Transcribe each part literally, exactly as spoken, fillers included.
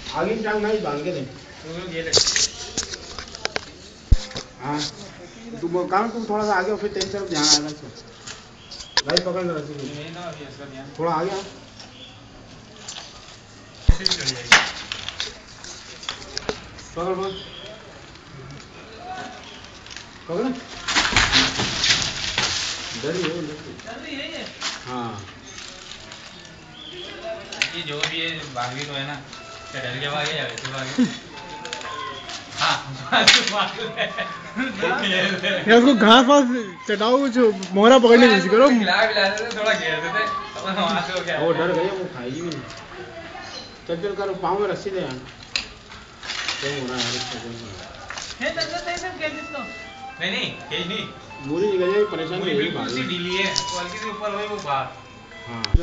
आगे की टांग नहीं बांध के दे। ये ले। हाँ तू काम तुम थोड़ा सा आगे फिर तेरी तरफ ध्यान आएगा इसको। भाई पकड़ लो रस्सी थोड़ा आगे आओ। ऐसे भी चल जाएगी। पकड़ पकड़ पकड़ डरी है डरी है ये। हाँ ये जो भी है भागी तो है ना, क्या डर के भागे या वैसे भागे? हाँ यार उसको घास वास चटाओ, कुछ मोहरा पकड़ने की कोशिश करो। खिला पिला देते, थोड़ा घेर देते, अपन वहाँ से हो गया। वो डर गई वो खाएगी भी नहीं। चल चल कर पाँव में रस्सी दे यार। क्या हो रहा है यार? नहीं नहीं केज नहीं, मूरी निकल जाएगी, परेशान पूरी बिल्कुल सी ढीली है, तो हल्की सी ऊपर हुई वो बाहर। हाँ बहुत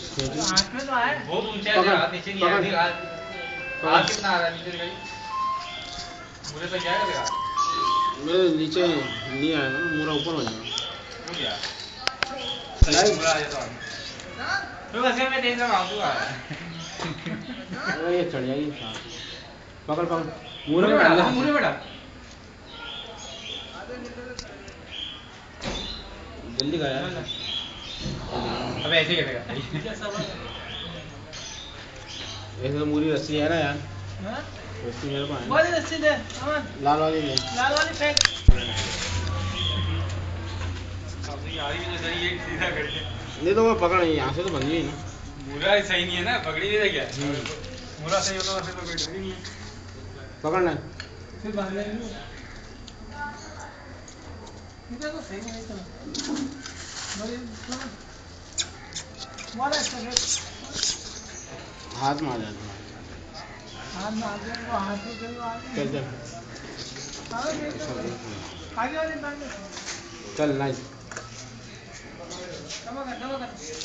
ऊंचा है, हाथ नीचे नहीं आ रही। हाथ कितना आ रहा है नीचे गई? मुझे तो क्या करेगा? मेरे नीचे नहीं आएगा ना, मूरा ऊपर हो जाएगा। हो गया सही मूरा आ जाता है तो वैसे मैं देख रहा हूँ तू आ रहा है। अरे ये चढ़ जाएगी साथ। पकड़ पकड़ मूरे में डाल, मूरे में डाल, जल्दी कर यार। अबे ऐसे ही करेगा। ऐसे तो मूरी रस्सी है ना यार। रस्सी मेरे पास है। वाली रस्सी दे, अमन। लाल वाली ले। लाल वाली फेंक। अब यार ये तो सही है सीधा करके। नहीं तो मैं पकड़ नहीं, यहाँ से तो बंद ही ना। मूरा सही नहीं है ना, पकड़ी नहीं रही क्या? मूरा सही होता फिर तो कोई डर ही नहीं है। पकड़ ले। फिर बाहर जाएंगे। इधर तो सही नहीं था। बड़ी वाला इसका हाथ में आ जाए। हाथ में आ गया, वो हाथ में चल रहा है। चल चल आगे वाले बांध दे। चल नाइस। कमा कर, कमा कर।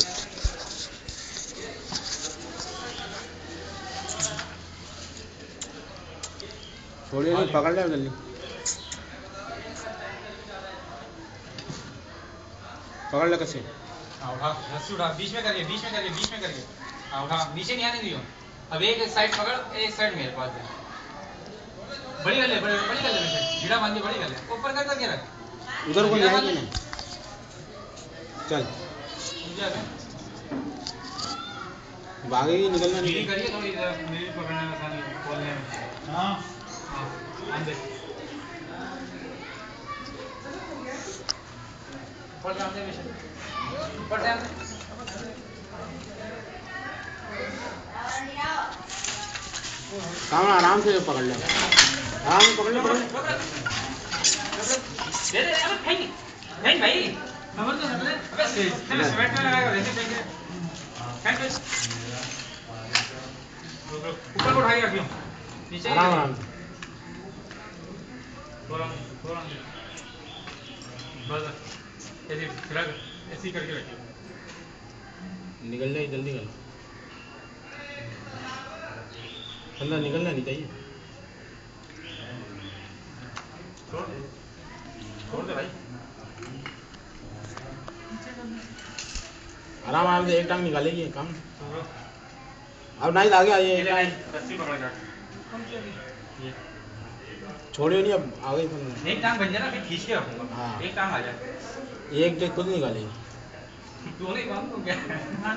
छोड़िए नहीं, पकड़ ले जल्दी। पकड़ ले कैसे? उठा रस्सी उठा, बीच में करिए, बीच में करिए, बीच में करिए। हाँ उठा, नीचे नहीं आने दियो। अब एक साइड पकड़, एक साइड मेरे पास है। बड़ी कर ले, बड़ी बड़ी कर ले, जीड़ा बांध के बड़ी कर ले, ऊपर कर करके रख। उधर को जाएगी ना। चल भागेगी, निकलना धीरे नहीं। करिए थोड़ी, मेरी पकड़ने में आसानी हो, खोलने में। हाँ हाँ अंदर ऊपर ध्यान दे बेशक, ऊपर ध्यान दे। काम आराम से पकड़ ले, आराम से पकड़ ले। पकड़ ले दे दे, अबे भाई नहीं भाई खबर तो रख ले। अबे तेरे स्वेट में लगाएगा वैसे फेंक दे। फेंक दे, ऊपर को उठाइए रखियो, नीचे आराम आराम से। थोड़ा थोड़ा बस ऐसे फिर ऐसे ही करके रखियो। निकल जाए जल्दी कर। अंदर निकलना नहीं चाहिए। छोड़ दे, छोड़ दे भाई। आराम आराम से एक टांग निकालेगी काम। अब नहीं आगे आइए। रस्सी पकड़ कर छोड़िए नहीं, अब आगे ही। एक टांग बन जाए ना, फिर खींच के रखूंगा। हाँ एक टांग आ जाए, एक जो खुद निकालेगी। दोनों ही बांध दूं क्या?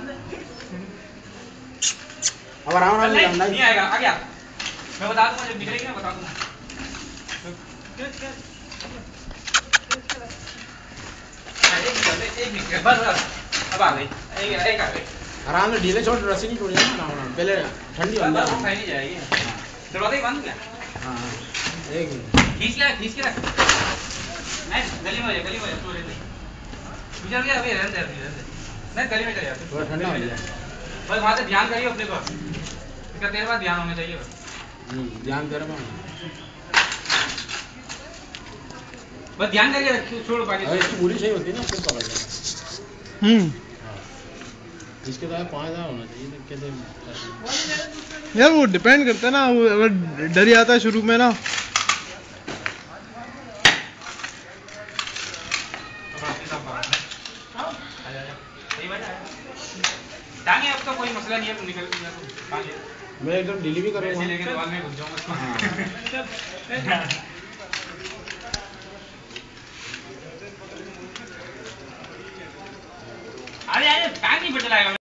अब आराम आराम से नहीं, नहीं नहीं आएगा, आ गया। मैं बता दूंगा जब निकलेगी ना, बता दूंगा। एक निकल, एक निकल, बस बस अब आ गई, एक एक आ गई। आराम से ढीले छोड़, रस्सी नहीं छोड़ जाना। आराम आराम पहले ठंडी बस अंदर। बस वो खाई नहीं जाएगी। दरवाजा ही बंद किया। हाँ एक खींच के रख, खींच के रख। नहीं गली में हो जाए, गली में हो जाए, तू रहते गुजर गया अभी, रहने दे रहने दे। नहीं गली में चले जाते, थोड़ा ठंडा हो जाए। बस वहाँ से ध्यान करिए अपने पर, इसका तेरे पास ध्यान होना चाहिए बस। ध्यान कर पाऊँ। बस ध्यान करके रखिए, छोड़ बाकी। अगर इसकी पूरी सही होती है ना फिर पकड़ लेना। हम्म इसके बाद पाँच हज़ार होना चाहिए। कैसे यार वो डिपेंड करता है ना, वो अगर डर आता है शुरू में ना। टांगे अब तो कोई मसला नहीं है, निकल निकल मैं एकदम डिलीवरी करूँगा लेके दीवार में घुस जाऊंगा। अरे अरे पैन नहीं बदलाएगा।